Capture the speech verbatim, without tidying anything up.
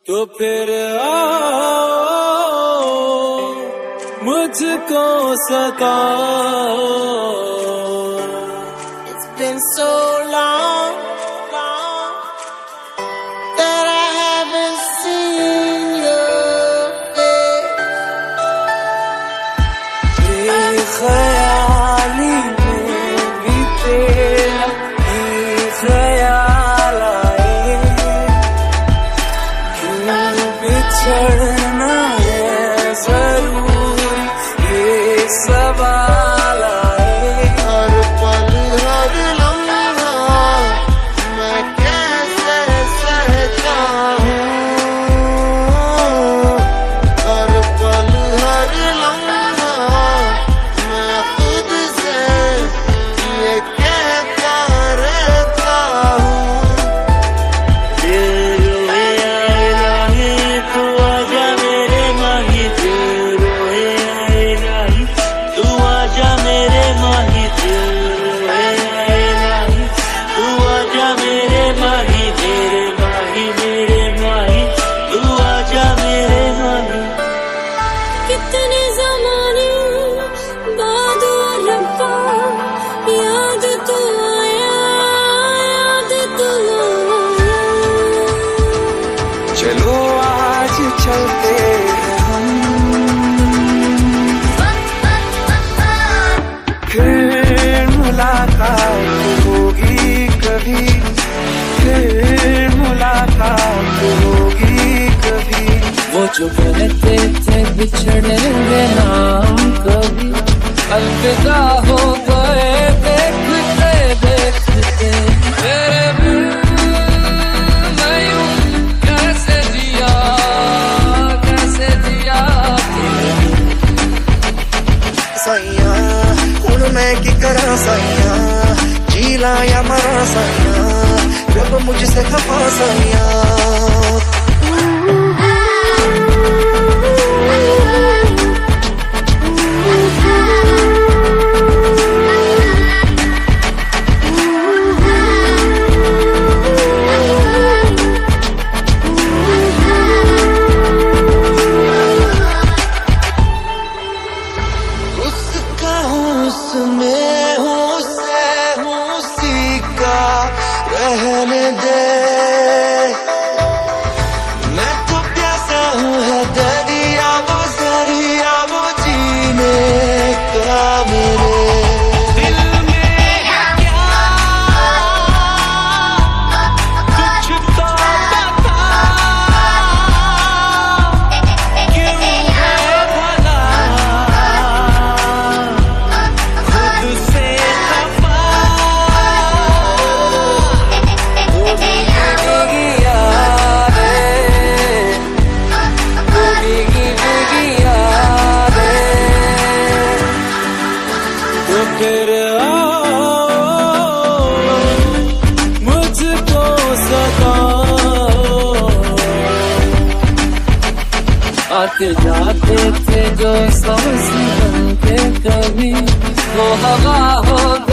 तो फिर आओ मुझको सताओ। It's been so long, long that I haven't seen your face. ख्याली में भी तेरा ही ख्याल आए, क्यों बिछड़ना है जरूरी ये सवाल आए। हर पल हर लम्हा मैं कैसे सहता हूँ, हर पल हर लम्हा मैं खुद से ये कहता रहता हूँ। दिल रोए आए राही तू आजा मेरे माही, दिल रोए आए राही तू आजा मेरे माही, दिल रोए आए राही तू आजा मेरे माही, मेरे माही मेरे माही तू आजा मेरे माही। कितने ज़माने बाद रब्बा याद तू आया, याद तू आया। चलो आज चलते हैं हम, फिर मुलाकात होगी कभी, फिर मुलाकात होगी कभी। वो जो कहते थे बिछड़ेंगे ना हम कभी, अलविदा हो गए देखते देखते। मेरे बिन मैं यूं कैसे जिया, कैसे जिया तेरे बिन। साइया हुण मैं की करा साइया, जीला या मरा साइया, रब मुझसे खफा साइया। उसका हूँ उसमें हूँ से हूँ सीखा रहने दे। मैं तो प्यासा हूँ है दरिया वो जरिया वो जीने का मेरे दिल में है क्या कुछ तो बता, क्यों है भला खुद से खफा। वो भीगी भीगी यादें, वो भीगी भीगी यादें। तो फिर आओ मुझको सताओ। आते जाते थे जो सांस बन के कभी, वो हवा हो